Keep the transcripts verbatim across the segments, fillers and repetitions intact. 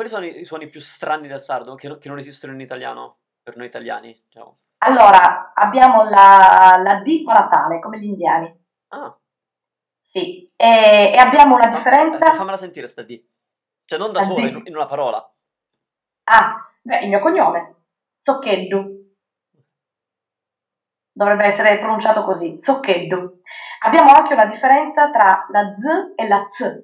quali sono i, i suoni più strani del sardo che, no- che non esistono in italiano per noi italiani? Diciamo. Allora, abbiamo la, la D palatale, come gli indiani. Ah, Sì, e, e abbiamo una fa- fa- aspetta, differenza, fammela sentire sta D. Cioè, non da la sola, in, D. in una parola. Ah, beh, il mio cognome, Zoccheddu, dovrebbe essere pronunciato così, Zoccheddu. Abbiamo anche una differenza tra la Z e la Z,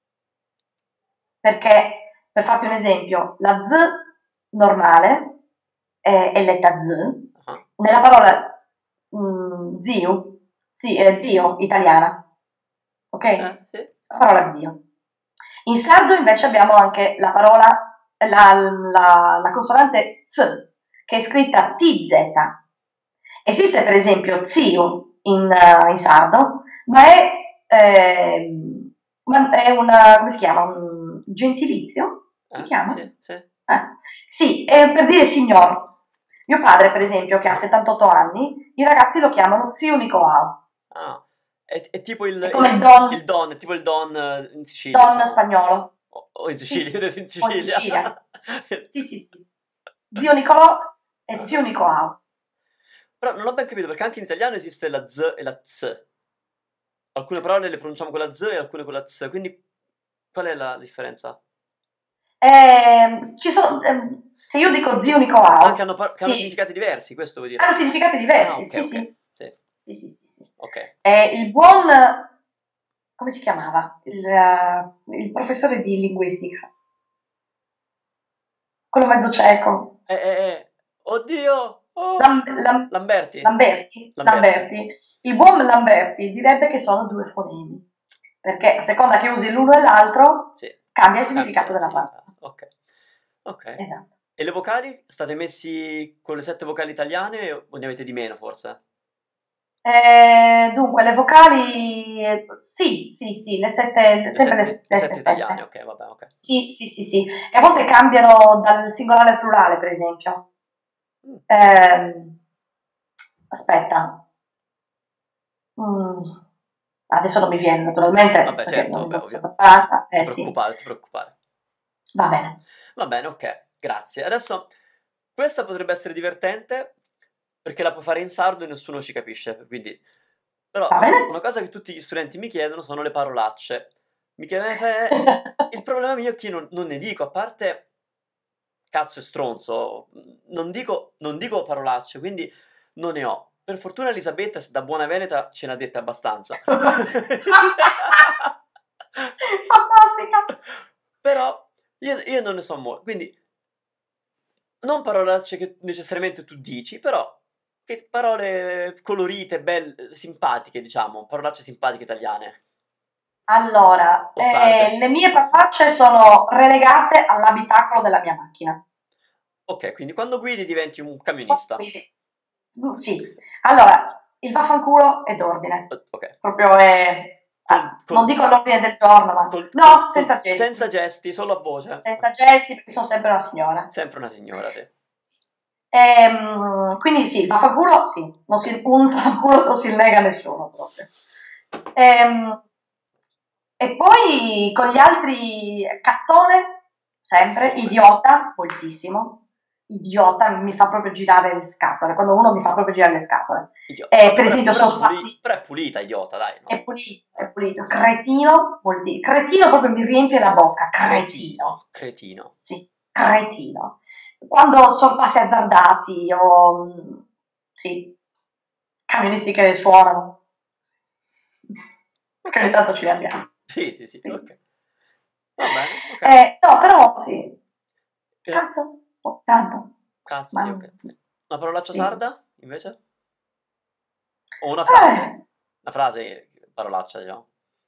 perché, per farti un esempio, la Z normale è, è letta Z, Ah, nella parola mm, zio, sì, eh, zio italiana, ok? eh, sì. La parola zio. In sardo invece abbiamo anche la parola, la, la, la consonante Z, che è scritta T Z. Esiste per esempio zio in, eh, in sardo, ma è, ehm, ma è una, come si chiama? Un gentilizio? Si Eh, chiama? sì, sì. Eh, sì, è per dire signor. Mio padre, per esempio, che ha settantotto anni, i ragazzi lo chiamano zio Nicolao. Ah, è, è tipo il, È come il, il don, il don, è tipo il don eh, in Sicilia, don diciamo. spagnolo. O, o in Sicilia, io Sì, ho detto in o in Sicilia. Sicilia. Sì, sì, sì. Zio Nicolò e zio Nicolao. Però non ho ben capito perché anche in italiano esiste la Z e la Z. Alcune parole le pronunciamo con la Z e alcune con la Z, quindi qual è la differenza? Ehm, ci sono, ehm, se io dico zio Che, ah, che Nicolao, hanno, par- che hanno sì, significati diversi, questo vuol hanno dire. significati Ah, diversi, ok, sì, ok. sì. Sì, Sì, sì, sì, sì. ok. Eh, il buon, come si chiamava? Il, eh, il professore di linguistica, quello mezzo cieco. Eh, eh, eh. Oddio! Oh! Lam- Lam- Lamberti? Lamberti, Lamberti. Lamberti, il buon Lamberti direbbe che sono due fonemi, perché a seconda che usi l'uno e l'altro Sì, cambia il significato cambia il della parola. significato. Ok, ok. Esatto. E le vocali? State messi con le sette vocali italiane o ne avete di meno, forse? Eh, dunque, le vocali, eh, sì, sì, sì, le sette, Le sempre le sette, le stesse sette italiane, sette. ok, vabbè, ok. Sì, sì, sì, sì. E a volte cambiano dal singolare al plurale, per esempio. Mm. Ehm, aspetta. Mm, adesso non mi viene, naturalmente, Vabbè, perché certo, non, vabbè, non sono ovvio. preparata. Ti Eh sì, preoccupare, ti preoccupare. va bene. Va bene, ok, grazie. Adesso questa potrebbe essere divertente perché la puoi fare in sardo e nessuno ci capisce, quindi... Però Va una, bene? una cosa che tutti gli studenti mi chiedono sono le parolacce. Mi chiedono, "Eh, Fe, il problema mio è che io non, non ne dico, a parte cazzo e stronzo, non dico, non dico parolacce, quindi non ne ho. Per fortuna Elisabetta, da buona veneta, ce n'ha dette abbastanza. Fantastica! Però io, io non ne so molto, quindi non parolacce che necessariamente tu dici, però che parole colorite, belle, simpatiche, diciamo, parolacce simpatiche italiane Allora, o sarde. eh, le mie parolacce sono relegate all'abitacolo della mia macchina. Ok, quindi quando guidi diventi un camionista. Quindi, mm, sì. Allora, il vaffanculo è d'ordine. Eh, Ok. Proprio è... Col, ah, non col, dico all'ordine del giorno, ma... col, col, No, col- senza senza gesti. gesti, solo a voce. Senza gesti, perché sono sempre una signora. Sempre una signora, sì. Ehm, quindi sì, il vaffanculo sì, non si, un vaffanculo non si nega a nessuno proprio. Ehm, e poi con gli altri, cazzone, sempre, Cazzone. idiota, moltissimo. Idiota mi fa proprio girare le scatole, quando uno mi fa proprio girare le scatole. Idiota. Eh, Vabbè, per però, è- esempio, però è sono puli- spazio, però è pulita, idiota, dai, è no? pulito, è pulito. Cretino, vuol dire, cretino proprio mi riempie la bocca, cretino. Cretino, cretino. Sì, cretino. Quando sorpassi azzardati o, mm, sì, camionisti che suonano, perché ogni Ok. tanto ce li abbiamo. Sì, sì, sì, Sì. ok. Va bene, ok. Eh, no, però sì. Eh, Cazzo, oh, tanto. cazzo, sì, Ma, ok. Una parolaccia sì. sarda, invece? O una frase? Eh, Una frase, parolaccia, diciamo.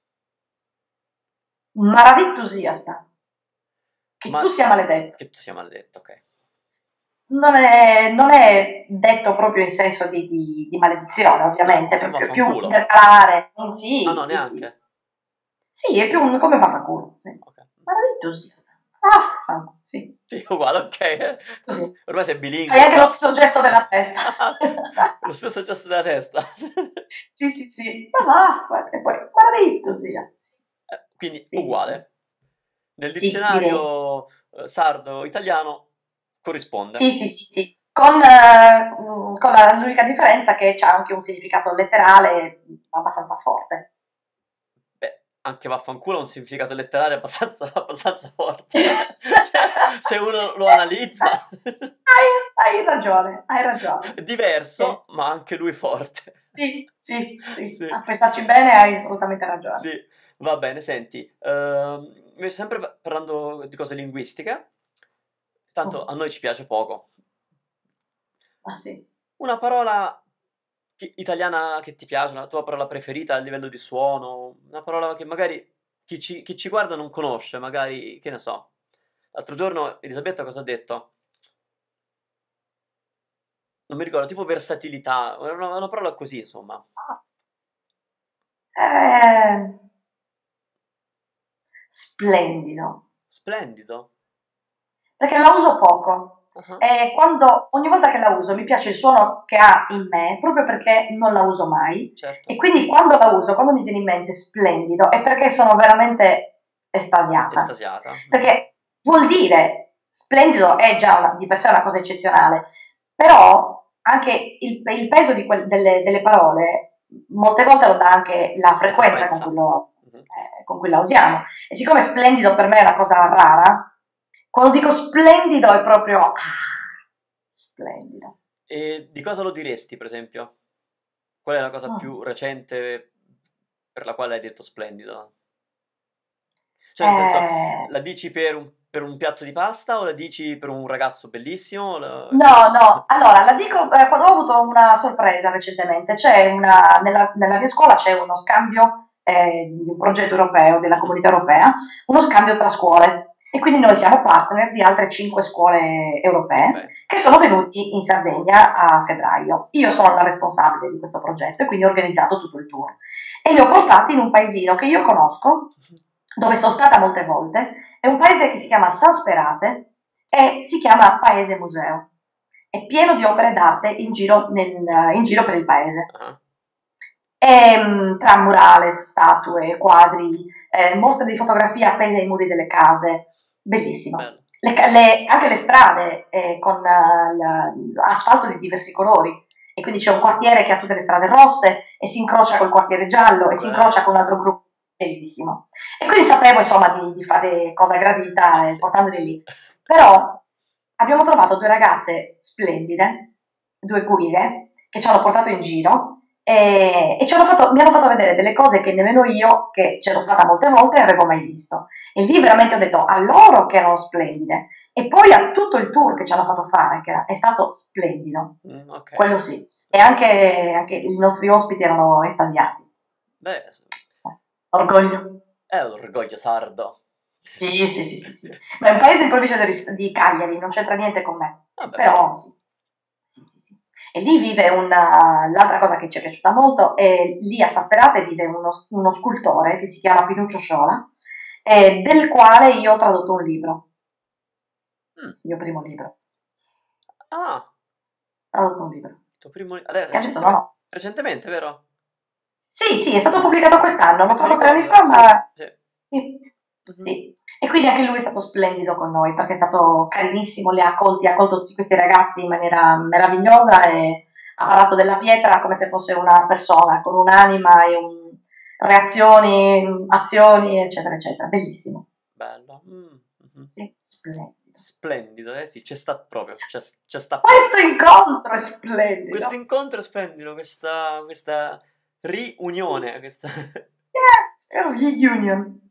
maravitto sia sta. Che tu Ma sia maledetto. che tu sia maledetto, ok. Non è, non è detto proprio in senso di, di- di maledizione, No, ovviamente, e perché è più vaffanculo. intercalare. Mm, Ah sì, no, sì, sì. neanche. Sì, è più un come fa fa culo. Sì. Ok. Maravittoso. Ah, fa- sì, Sì, uguale, ok. così. Ormai sei Fai bilingue anche lo qua. stesso gesto della testa. Lo stesso gesto della testa. Sì, sì, sì. Ma va, e poi maravittoso. Sì, Eh, Quindi sì, sì, sì. uguale. Nel Sì, direi. dizionario eh, sardo, italiano, corrisponde. Sì, sì, sì, sì. Con, eh, mh, con la- l'unica differenza che c'ha anche un significato letterale abbastanza forte. Beh, anche vaffanculo ha un significato letterario abbastanza, abbastanza forte. Cioè, se uno lo analizza, Hai, hai ragione, hai ragione. è Sì, diverso, ma anche lui forte. sì, sì, sì. Sì, A pensarci bene hai assolutamente ragione. sì, va bene, senti, ehm, invece sempre pa- parlando di cose linguistiche, tanto Mm. a noi ci piace poco. Ah, sì. Una parola chi- italiana che ti piace, una tua parola preferita a livello di suono, una parola che magari chi ci, chi ci guarda non conosce, magari, che ne so. L'altro giorno Elisabetta cosa ha detto? Non mi ricordo, tipo versatilità, una, una parola così, insomma. Ah, eh, splendido. Splendido. Perché la uso poco. Ah, E quando, ogni volta che la uso mi piace il suono che ha in me, proprio perché non la uso mai. E certo, quindi quando la uso, quando mi viene in mente splendido, è perché sono veramente estasiata. estasiata. Mhm. Perché vuol dire, splendido è già una- di per sé una cosa eccezionale, però anche il, il peso di quel- delle, delle parole molte volte lo dà anche la La frequenza con cui, frequenza. lo- Mhm. eh, con cui la usiamo. E siccome splendido per me è una cosa rara, quando dico splendido è proprio ah, splendido. E di cosa lo diresti, per esempio? Qual è la cosa Mm. più recente per la quale hai detto splendido? Cioè, nel senso, Eh, la dici per un, per un piatto di pasta o la dici per un ragazzo bellissimo? La- no, no, allora la dico eh, quando ho avuto una sorpresa recentemente, c'è una, nella, nella mia scuola c'è uno scambio eh, di un progetto europeo, della Mhm. comunità europea, uno scambio tra scuole e quindi noi siamo partner di altre cinque scuole europee Europei. che sono venuti in Sardegna a febbraio. Io sono la responsabile di questo progetto e quindi ho organizzato tutto il tour e li ho portati in un paesino che io conosco, dove sono stata molte volte, è un paese che si chiama San Sperate e si chiama Paese Museo. È pieno di opere d'arte in giro, nel- in giro per il paese. Ah, E, mh, tra murales, statue, quadri, eh, mostre di fotografia appese ai muri delle case, bellissimo. bello. Le ca- le- anche le strade eh, con eh, l'asfalto di diversi colori, e quindi c'è un quartiere che ha tutte le strade rosse e si incrocia col quartiere giallo e si incrocia con Bello. un altro gruppo, bellissimo. E quindi sapevo insomma di, di fare cosa gradita Eh, eh, sì. portandoli lì. Però abbiamo trovato due ragazze splendide, due guide, che ci hanno portato in giro e, e ci hanno fatto, mi hanno fatto vedere delle cose che nemmeno io, che c'ero stata molte volte, avevo mai visto. E lì veramente ho detto a loro che erano splendide. E poi a tutto il tour che ci hanno fatto fare, che è stato splendido. Mm, ok. Quello sì. E anche, anche i nostri ospiti erano estasiati. Beh, Eh, Orgoglio. è l'orgoglio sardo. Sì, sì, sì, sì, sì. Ma è un paese in provincia di, di Cagliari, non c'entra niente con me. Vabbè, però. Però sì. Sì, sì, sì. E lì vive una, l'altra cosa che ci è piaciuta molto è lì a Sasperate vive uno, uno scultore che si chiama Pinuccio Sciola, eh, del quale io ho tradotto un libro, Mm. il mio primo libro. Ah, Ho tradotto un libro, il tuo primo... ade- che adesso non Recentemente, ho. recentemente, vero? Sì, sì, è stato pubblicato quest'anno, Mi, l'ho mi fatto tre anni ricordo, fa, sì, ma sì. sì, Mhm. sì. E quindi anche lui è stato splendido con noi, perché è stato carinissimo, li ha accolti, ha accolto tutti questi ragazzi in maniera meravigliosa e ha parlato della pietra come se fosse una persona, con un'anima e un- reazioni, azioni, eccetera, eccetera. Bellissimo. Bello. Mm, mhm. Sì, splendido. Splendido, eh sì, c'è sta proprio, c'è c'è sta Questo proprio. incontro è Questo splendido. incontro è splendido, questa, questa riunione, questa... Yes, è un reunion.